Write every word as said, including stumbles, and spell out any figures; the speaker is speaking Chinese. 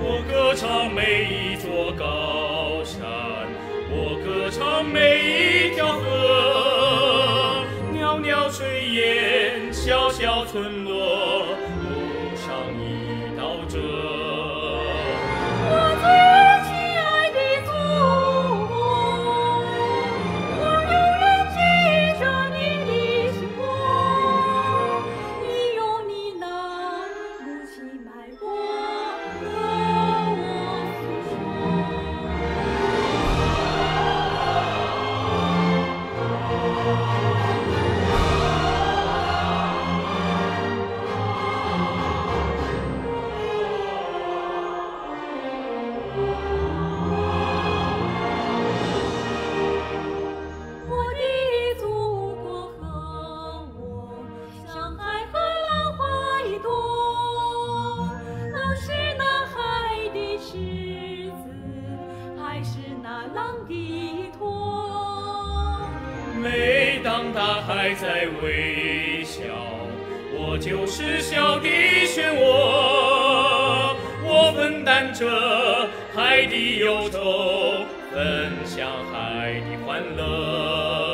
我歌唱每一座高山，我歌唱每一条河，袅袅炊烟，小小村落，路上一道辙。 我最亲爱的祖国，我永远记着你的辛苦，你用你那母亲脉搏和我诉说。我的祖国和我，像海和浪花一朵，都是那海的狮子，还是那浪的依托。 每当大海在微笑，我就是小的漩涡，我分担着海的忧愁，分享海的欢乐。